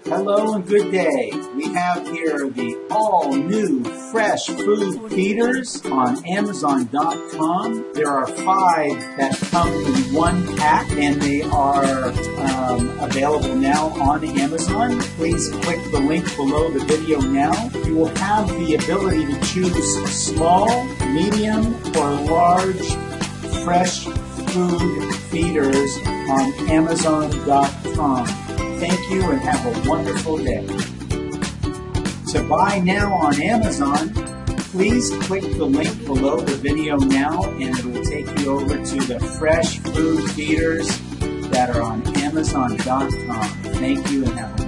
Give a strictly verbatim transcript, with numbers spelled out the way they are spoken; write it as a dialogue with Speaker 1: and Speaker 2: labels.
Speaker 1: Hello and good day. We have here the all-new fresh food feeders on Amazon dot com. There are five that come in one pack, and they are um, available now on Amazon. Please click the link below the video now. You will have the ability to choose small, medium, or large fresh food feeders on Amazon dot com. Thank you and have a wonderful day. To buy now on Amazon, please click the link below the video now and it will take you over to the fresh food feeders that are on Amazon dot com. Thank you and have a